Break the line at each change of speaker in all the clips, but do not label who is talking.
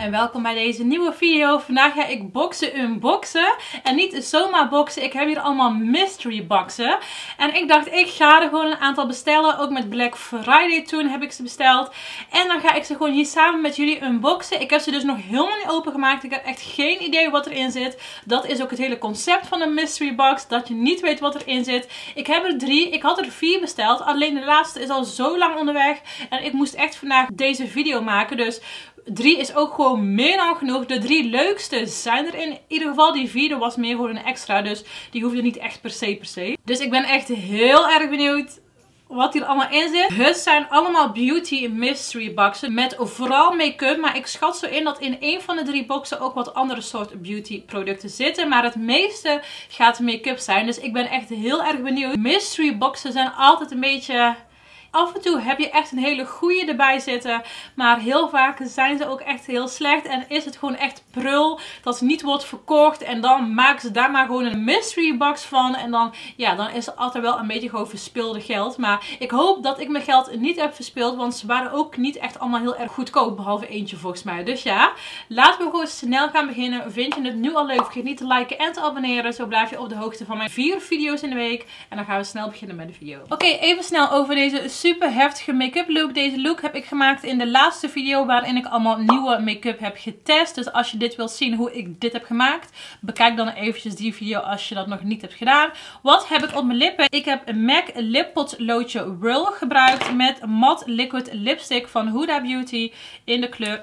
en welkom bij deze nieuwe video. Vandaag ga ik boxen unboxen. En niet zomaar boxen, ik heb hier allemaal mystery boxen. En ik dacht, ik ga er gewoon een aantal bestellen. Ook met Black Friday toen heb ik ze besteld. En dan ga ik ze gewoon hier samen met jullie unboxen. Ik heb ze dus nog helemaal niet opengemaakt. Ik heb echt geen idee wat erin zit. Dat is ook het hele concept van een mystery box. Dat je niet weet wat erin zit. Ik heb er 3. Ik had er 4 besteld. Alleen de laatste is al zo lang onderweg. En ik moest echt vandaag deze video maken. Dus 3 is ook gewoon meer dan genoeg. De 3 leukste zijn er in ieder geval. Die 4e was meer voor een extra. Dus die hoef je niet echt per se. Dus ik ben echt heel erg benieuwd wat hier allemaal in zit. Het zijn allemaal beauty mystery boxen. Met vooral make-up. Maar ik schat zo in dat in een van de 3 boxen ook wat andere soort beauty producten zitten. Maar het meeste gaat make-up zijn. Dus ik ben echt heel erg benieuwd. Mystery boxen zijn altijd een beetje... Af en toe heb je echt een hele goede erbij zitten. Maar heel vaak zijn ze ook echt heel slecht. En is het gewoon echt prul. Dat niet wordt verkocht. En dan maken ze daar maar gewoon een mystery box van. En dan, ja, dan is het altijd wel een beetje gewoon verspilde geld. Maar ik hoop dat ik mijn geld niet heb verspild. Want ze waren ook niet echt allemaal heel erg goedkoop. Behalve eentje volgens mij. Dus ja, laten we gewoon snel gaan beginnen. Vind je het nu al leuk? Vergeet niet te liken en te abonneren. Zo blijf je op de hoogte van mijn 4 video's in de week. En dan gaan we snel beginnen met de video. Oké, even snel over deze super heftige make-up look. Deze look heb ik gemaakt in de laatste video waarin ik allemaal nieuwe make-up heb getest. Dus als je dit wilt zien hoe ik dit heb gemaakt, bekijk dan eventjes die video als je dat nog niet hebt gedaan. Wat heb ik op mijn lippen? Ik heb een MAC Lip Potloodje Whirl gebruikt met matte liquid lipstick van Huda Beauty in de kleur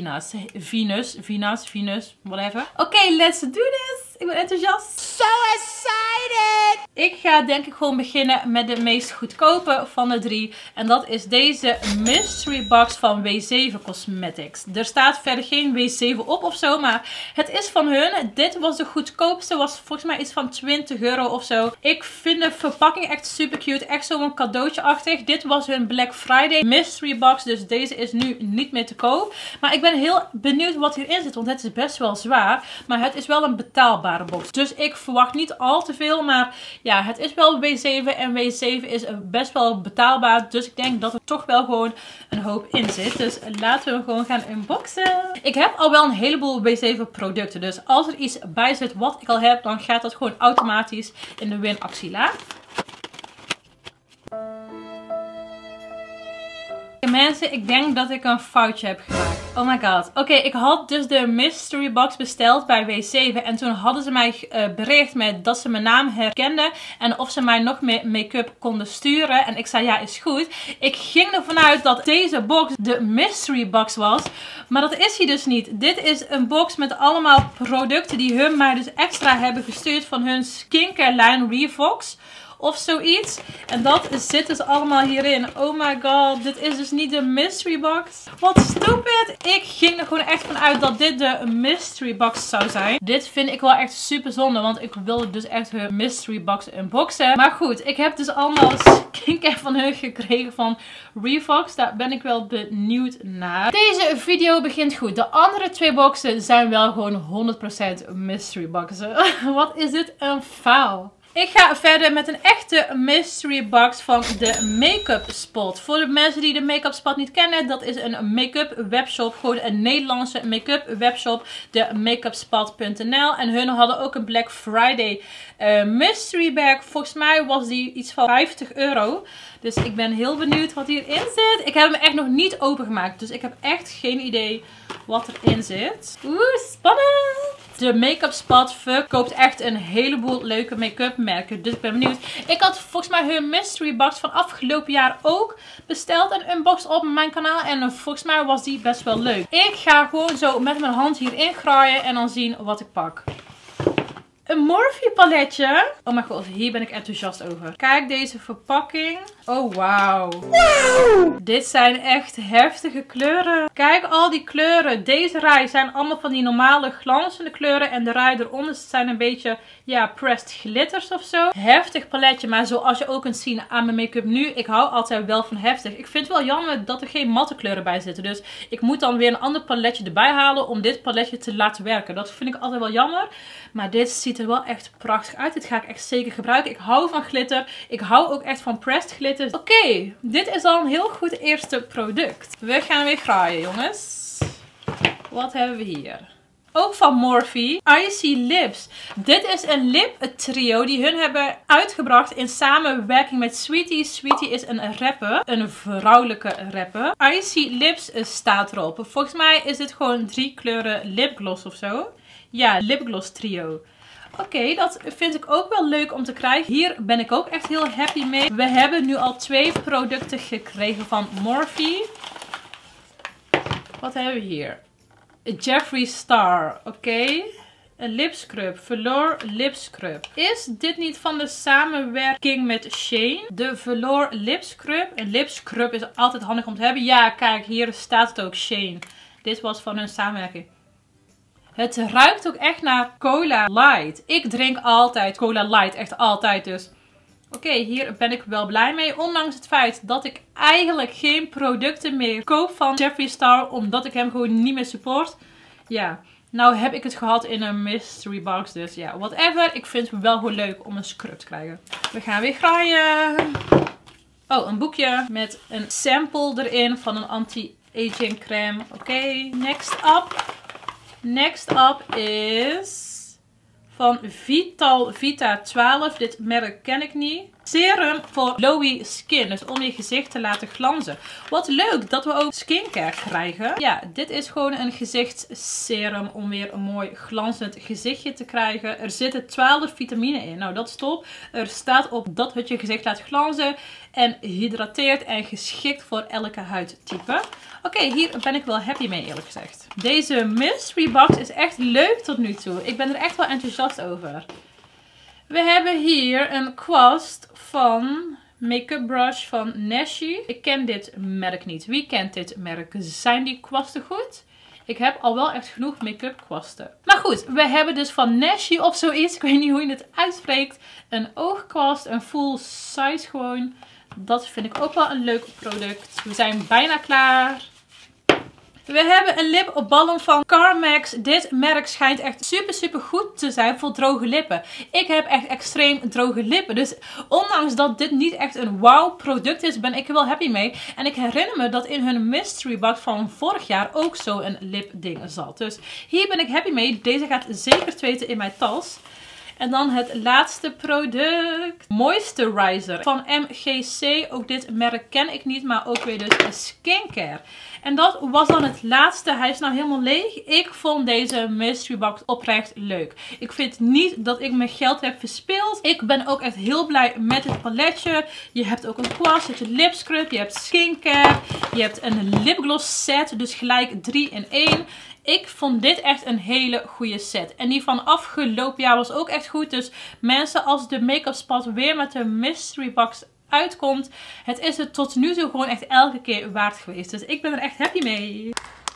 Venus, whatever. Oké, let's do this! Ik ben enthousiast. So excited! Ik ga denk ik gewoon beginnen met de meest goedkope van de 3. En dat is deze mystery box van W7 Cosmetics. Er staat verder geen W7 op of zo, maar het is van hun. Dit was de goedkoopste, was volgens mij iets van €20 of zo. Ik vind de verpakking echt super cute. Echt zo'n cadeautje-achtig. Dit was hun Black Friday mystery box, dus deze is nu niet meer te koop. Maar ik ben heel benieuwd wat hierin zit, want het is best wel zwaar. Maar het is wel een betaalbare box. Dus ik verwacht niet al te veel, maar ja, het is wel W7 en W7 is best wel betaalbaar. Dus ik denk dat er toch wel gewoon een hoop in zit. Dus laten we hem gewoon gaan unboxen. Ik heb al wel een heleboel W7 producten. Dus als er iets bij zit wat ik al heb, dan gaat dat gewoon automatisch in de winactie la. Mensen, ik denk dat ik een foutje heb gemaakt. Oh my god. Oké, ik had dus de mystery box besteld bij W7. En toen hadden ze mij bericht met dat ze mijn naam herkenden. En of ze mij nog meer make-up konden sturen. En ik zei ja, is goed. Ik ging ervan uit dat deze box de mystery box was. Maar dat is hij dus niet. Dit is een box met allemaal producten die hun mij dus extra hebben gestuurd van hun skincare lijn Revox. Of zoiets. En dat zit dus allemaal hierin. Oh my god. Dit is dus niet de mystery box. Wat stupid. Ik ging er gewoon echt van uit dat dit de mystery box zou zijn. Dit vind ik wel echt super zonde. Want ik wilde dus echt hun mystery box unboxen. Maar goed. Ik heb dus allemaal skincare van hun gekregen van Revox. Daar ben ik wel benieuwd naar. Deze video begint goed. De andere 2 boxen zijn wel gewoon 100% mystery boxen. Wat is dit een faal. Ik ga verder met een echte mystery box van de Make-up Spot. Voor de mensen die de Make-up Spot niet kennen, dat is een make-up webshop. Gewoon een Nederlandse make-up webshop. De makeupspot.nl. En hun hadden ook een Black Friday mystery bag. Volgens mij was die iets van €50. Dus ik ben heel benieuwd wat hierin zit. Ik heb hem echt nog niet opengemaakt. Dus ik heb echt geen idee wat erin zit. Oeh, spannend! De Make-up Spot verkoopt echt een heleboel leuke make-up merken. Dus ik ben benieuwd. Ik had volgens mij hun mystery box van afgelopen jaar ook besteld en unboxed op mijn kanaal. En volgens mij was die best wel leuk. Ik ga gewoon zo met mijn hand hierin graaien en dan zien wat ik pak. Een Morphe paletje. Oh mijn god, hier ben ik enthousiast over. Kijk deze verpakking. Oh wauw. Wow. Dit zijn echt heftige kleuren. Kijk al die kleuren. Deze rij zijn allemaal van die normale glanzende kleuren. En de rij eronder zijn een beetje, ja, pressed glitters of zo. Heftig paletje, maar zoals je ook kunt zien aan mijn make-up nu. Ik hou altijd wel van heftig. Ik vind het wel jammer dat er geen matte kleuren bij zitten. Dus ik moet dan weer een ander paletje erbij halen om dit paletje te laten werken. Dat vind ik altijd wel jammer. Maar dit ziet er wel echt prachtig uit. Dit ga ik echt zeker gebruiken. Ik hou van glitter. Ik hou ook echt van pressed glitter. Oké, dit is al een heel goed eerste product. We gaan weer graaien, jongens. Wat hebben we hier? Ook van Morphe. Icy Lips. Dit is een lip trio die hun hebben uitgebracht in samenwerking met Sweetie. Sweetie is een rapper. Een vrouwelijke rapper. Icy Lips staat erop. Volgens mij is dit gewoon 3 kleuren lipgloss of zo. Ja, lipgloss trio. Oké, dat vind ik ook wel leuk om te krijgen. Hier ben ik ook echt heel happy mee. We hebben nu al 2 producten gekregen van Morphe. Wat hebben we hier? Jeffree Star. Oké. Een lipscrub. Velour lipscrub. Is dit niet van de samenwerking met Shane? De Velour lipscrub. Een lipscrub is altijd handig om te hebben. Ja, kijk, hier staat het ook Shane. Dit was van hun samenwerking. Het ruikt ook echt naar Cola Light. Ik drink altijd Cola Light. Echt altijd dus. Oké, hier ben ik wel blij mee. Ondanks het feit dat ik eigenlijk geen producten meer koop van Jeffree Star. Omdat ik hem gewoon niet meer support. Ja, nou heb ik het gehad in een mystery box. Dus ja, whatever. Ik vind het wel gewoon leuk om een scrub te krijgen. We gaan weer graaien. Oh, een boekje met een sample erin van een anti-aging crème. Oké, next up. Next up is van Vital Vita 12. Dit merk ken ik niet. Serum voor glowy skin. Dus om je gezicht te laten glanzen. Wat leuk dat we ook skincare krijgen. Ja, dit is gewoon een gezichtsserum om weer een mooi glanzend gezichtje te krijgen. Er zitten 12 vitamine in. Nou, dat is top. Er staat op dat het je gezicht laat glanzen. En hydrateert en geschikt voor elke huidtype. Oké, hier ben ik wel happy mee eerlijk gezegd. Deze mystery box is echt leuk tot nu toe. Ik ben er echt wel enthousiast over. We hebben hier een kwast van Make-up Brush van Nashi. Ik ken dit merk niet. Wie kent dit merk? Zijn die kwasten goed? Ik heb al wel echt genoeg make-up kwasten. Maar goed, we hebben dus van Nashi of zoiets. Ik weet niet hoe je het uitspreekt. Een oogkwast, een full size gewoon. Dat vind ik ook wel een leuk product. We zijn bijna klaar. We hebben een lipbalm van Carmex. Dit merk schijnt echt super goed te zijn voor droge lippen. Ik heb echt extreem droge lippen. Dus ondanks dat dit niet echt een wow product is, ben ik er wel happy mee. En ik herinner me dat in hun mystery box van vorig jaar ook zo een lipding zat. Dus hier ben ik happy mee. Deze gaat zeker tweten in mijn tas. En dan het laatste product. Moisturizer van MGC. Ook dit merk ken ik niet, maar ook weer dus een skincare. En dat was dan het laatste. Hij is nou helemaal leeg. Ik vond deze mystery box oprecht leuk. Ik vind niet dat ik mijn geld heb verspild. Ik ben ook echt heel blij met het paletje. Je hebt ook een kwast, je hebt een lipscrub, je hebt skincare. Je hebt een lipgloss set, dus gelijk 3 in 1. Ik vond dit echt een hele goede set. En die van afgelopen jaar was ook echt goed. Dus mensen, als de make-up spot weer met de mystery box uitkomt, het is het tot nu toe gewoon echt elke keer waard geweest. Dus ik ben er echt happy mee.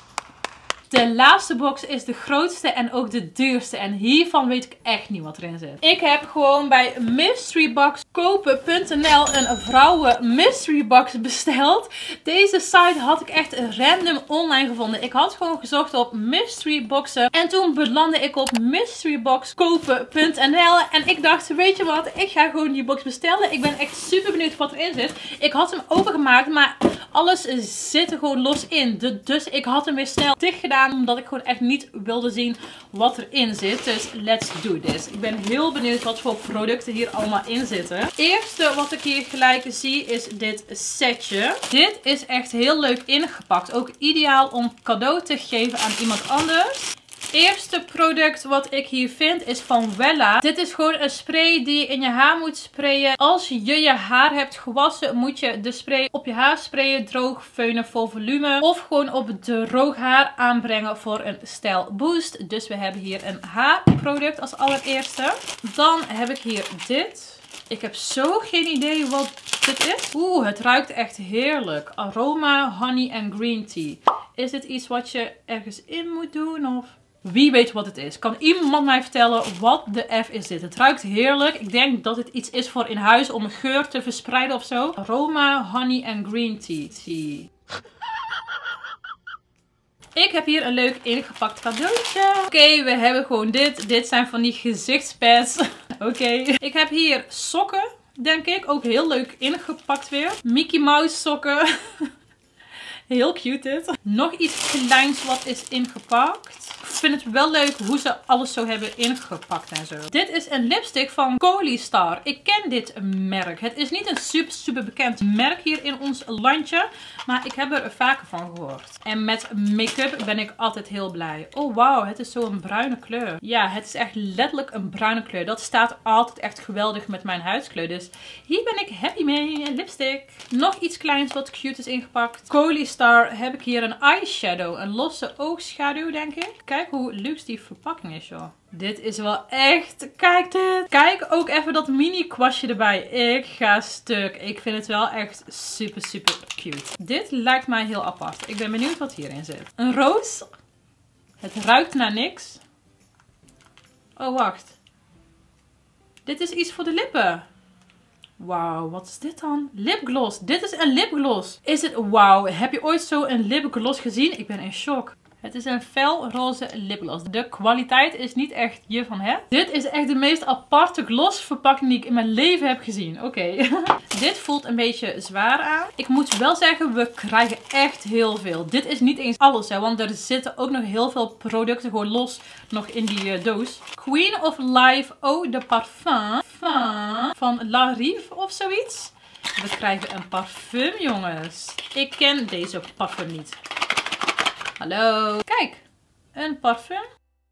De laatste box is de grootste en ook de duurste. En hiervan weet ik echt niet wat erin zit. Ik heb gewoon bij mysteryboxkopen.nl een vrouwen mystery box besteld. Deze site had ik echt random online gevonden. Ik had gewoon gezocht op mystery boxen. En toen belandde ik op mysteryboxkopen.nl. En ik dacht, weet je wat? Ik ga gewoon die box bestellen. Ik ben echt super benieuwd wat erin zit. Ik had hem opengemaakt, maar alles zit er gewoon los in. Dus ik had hem weer snel dicht gedaan. Omdat ik gewoon echt niet wilde zien wat erin zit. Dus let's do this. Ik ben heel benieuwd wat voor producten hier allemaal in zitten. Het eerste wat ik hier gelijk zie is dit setje. Dit is echt heel leuk ingepakt. Ook ideaal om cadeau te geven aan iemand anders. Eerste product wat ik hier vind is van Wella. Dit is gewoon een spray die je in je haar moet sprayen. Als je je haar hebt gewassen, moet je de spray op je haar sprayen. Droog veunen voor volume. Of gewoon op droog haar aanbrengen voor een stijlboost. Dus we hebben hier een haarproduct als allereerste. Dan heb ik hier dit. Ik heb zo geen idee wat dit is. Oeh, het ruikt echt heerlijk. Aroma, honey en green tea. Is dit iets wat je ergens in moet doen of... Wie weet wat het is. Kan iemand mij vertellen wat de F is dit? Het ruikt heerlijk. Ik denk dat het iets is voor in huis om een geur te verspreiden of zo. Aroma, honey en green tea. Ik heb hier een leuk ingepakt cadeautje. Oké, we hebben gewoon dit. Dit zijn van die gezichtspads. Oké. Ik heb hier sokken, denk ik. Ook heel leuk ingepakt weer. Mickey Mouse sokken. Heel cute dit. Nog iets kleins wat is ingepakt. Ik vind het wel leuk hoe ze alles zo hebben ingepakt en zo. Dit is een lipstick van Colystar. Ik ken dit merk. Het is niet een super bekend merk hier in ons landje. Maar ik heb er vaker van gehoord. En met make-up ben ik altijd heel blij. Oh wauw, het is zo'n bruine kleur. Ja, het is echt letterlijk een bruine kleur. Dat staat altijd echt geweldig met mijn huidskleur. Dus hier ben ik happy mee. Een lipstick. Nog iets kleins wat cute is ingepakt. Colystar heb ik hier een eyeshadow. Een losse oogschaduw denk ik. Kijk hoe luxe die verpakking is joh. Dit is wel echt... Kijk dit. Kijk ook even dat mini kwastje erbij. Ik ga stuk. Ik vind het wel echt super cute. Dit lijkt mij heel apart. Ik ben benieuwd wat hierin zit. Een roos. Het ruikt naar niks. Oh wacht. Dit is iets voor de lippen. Wauw, wat is dit dan? Lipgloss. Dit is een lipgloss. Is het... Wauw, heb je ooit zo een lipgloss gezien? Ik ben in shock. Het is een felroze lipgloss. De kwaliteit is niet echt je van het. Dit is echt de meest aparte glossverpakking die ik in mijn leven heb gezien. Oké. Dit voelt een beetje zwaar aan. Ik moet wel zeggen, we krijgen echt heel veel. Dit is niet eens alles, hè, want er zitten ook nog heel veel producten gewoon los nog in die doos. Queen of Life Eau de Parfum van La Rive of zoiets. We krijgen een parfum, jongens. Ik ken deze parfum niet. Hallo. Kijk, een parfum.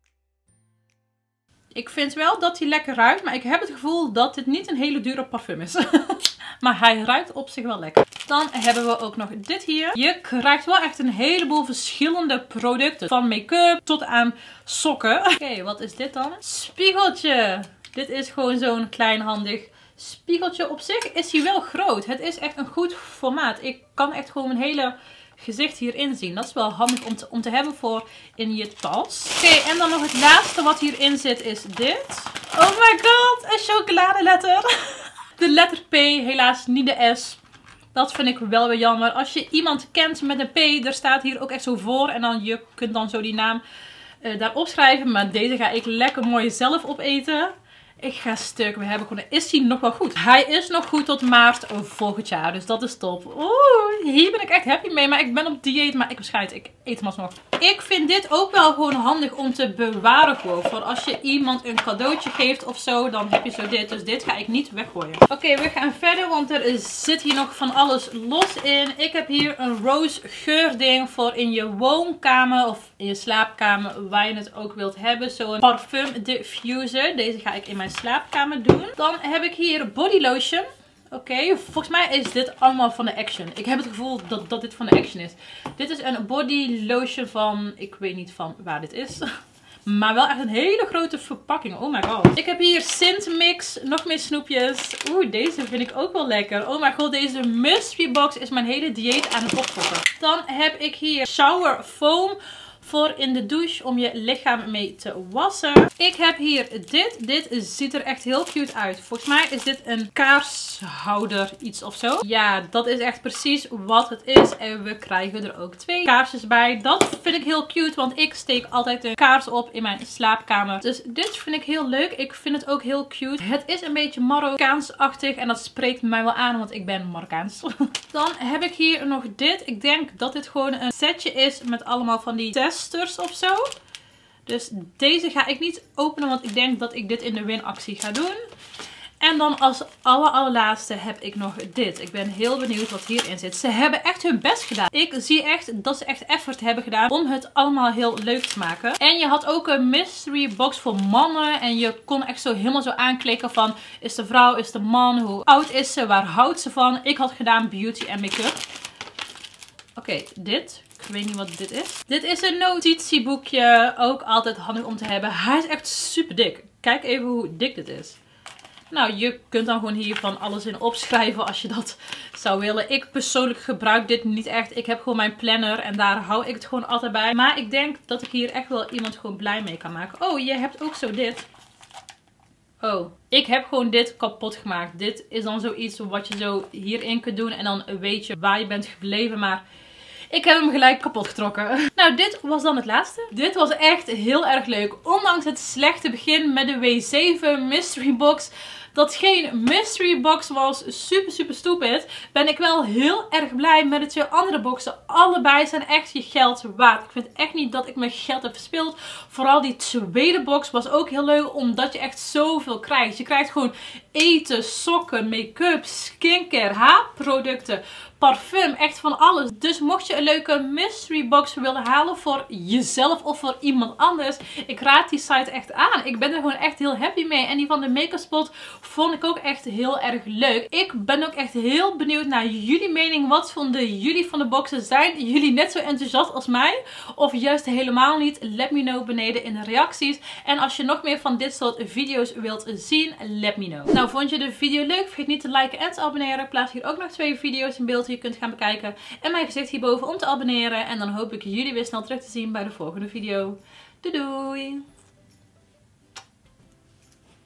Ik vind wel dat hij lekker ruikt, maar ik heb het gevoel dat dit niet een hele dure parfum is. Maar hij ruikt op zich wel lekker. Dan hebben we ook nog dit hier. Je krijgt wel echt een heleboel verschillende producten. Van make-up tot aan sokken. Oké, wat is dit dan? Spiegeltje. Dit is gewoon zo'n klein handig spiegeltje. Op zich is hij wel groot. Het is echt een goed formaat. Ik kan echt gewoon mijn hele gezicht hierin zien. Dat is wel handig om te hebben voor in je tas. Oké, en dan nog het laatste wat hierin zit is dit. Oh my god, een chocoladeletter. De letter P, helaas niet de S. Dat vind ik wel weer jammer. Als je iemand kent met een P, er staat hier ook echt zo voor. En dan je kunt dan zo die naam daarop schrijven. Maar deze ga ik lekker mooi zelf opeten. Ik ga stuk. We hebben gewoon... Is hij nog wel goed? Hij is nog goed tot maart volgend jaar. Dus dat is top. Oeh, hier ben ik echt happy mee. Maar ik ben op dieet. Maar ik bescheid. Ik eet hem alsnog. Ik vind dit ook wel gewoon handig om te bewaren gewoon. Voor als je iemand een cadeautje geeft of zo. Dan heb je zo dit. Dus dit ga ik niet weggooien. Oké, we gaan verder. Want er zit hier nog van alles los in. Ik heb hier een rose geurding voor in je woonkamer. Of in je slaapkamer. Waar je het ook wilt hebben. Zo'n parfum diffuser. Deze ga ik in mijn slaapkamer doen. Dan heb ik hier body lotion. Oké, volgens mij is dit allemaal van de Action. Ik heb het gevoel dat dit van de Action is. Dit is een body lotion van... Ik weet niet van waar dit is. Maar wel echt een hele grote verpakking. Oh my god. Ik heb hier Sint Mix. Nog meer snoepjes. Oeh, deze vind ik ook wel lekker. Oh my god, deze mystery box is mijn hele dieet aan het opfokken. Dan heb ik hier shower foam voor in de douche om je lichaam mee te wassen. Ik heb hier dit. Dit ziet er echt heel cute uit. Volgens mij is dit een kaarshouder iets of zo. Ja, dat is echt precies wat het is. En we krijgen er ook 2 kaarsjes bij. Dat vind ik heel cute, want ik steek altijd een kaars op in mijn slaapkamer. Dus dit vind ik heel leuk. Ik vind het ook heel cute. Het is een beetje Marokkaans-achtig en dat spreekt mij wel aan, want ik ben Marokkaans. Dan heb ik hier nog dit. Ik denk dat dit gewoon een setje is met allemaal van die testers of zo. Dus deze ga ik niet openen, want ik denk dat ik dit in de winactie ga doen. En dan als allerlaatste heb ik nog dit. Ik ben heel benieuwd wat hierin zit. Ze hebben echt hun best gedaan. Ik zie echt dat ze echt effort hebben gedaan om het allemaal heel leuk te maken. En je had ook een mystery box voor mannen. En je kon echt zo helemaal zo aanklikken van... Is de vrouw, is de man, hoe oud is ze, waar houdt ze van? Ik had gedaan beauty en make-up. Oké, dit. Ik weet niet wat dit is. Dit is een notitieboekje. Ook altijd handig om te hebben. Hij is echt super dik. Kijk even hoe dik dit is. Nou, je kunt dan gewoon hier van alles in opschrijven als je dat zou willen. Ik persoonlijk gebruik dit niet echt. Ik heb gewoon mijn planner en daar hou ik het gewoon altijd bij. Maar ik denk dat ik hier echt wel iemand gewoon blij mee kan maken. Oh, je hebt ook zo dit. Oh, ik heb gewoon dit kapot gemaakt. Dit is dan zoiets wat je zo hierin kunt doen en dan weet je waar je bent gebleven. Maar ik heb hem gelijk kapot getrokken. Nou, dit was dan het laatste. Dit was echt heel erg leuk. Ondanks het slechte begin met de W7 Mystery Box dat geen mystery box was, super stupid, ben ik wel heel erg blij met de 2 andere boxen. Allebei zijn echt je geld waard. Ik vind echt niet dat ik mijn geld heb verspild. Vooral die tweede box was ook heel leuk, omdat je echt zoveel krijgt. Je krijgt gewoon eten, sokken, make-up, skincare, haarproducten, parfum, echt van alles. Dus mocht je een leuke mystery box willen halen voor jezelf of voor iemand anders, ik raad die site echt aan. Ik ben er gewoon echt heel happy mee. En die van de Make-up Spot vond ik ook echt heel erg leuk. Ik ben ook echt heel benieuwd naar jullie mening. Wat vonden jullie van de boxen? Zijn jullie net zo enthousiast als mij? Of juist helemaal niet? Let me know beneden in de reacties. En als je nog meer van dit soort video's wilt zien, let me know. Nou, vond je de video leuk? Vergeet niet te liken en te abonneren. Ik plaats hier ook nog 2 video's in beeld die je kunt gaan bekijken. En mijn gezicht hierboven om te abonneren. En dan hoop ik jullie weer snel terug te zien bij de volgende video. Doei doei!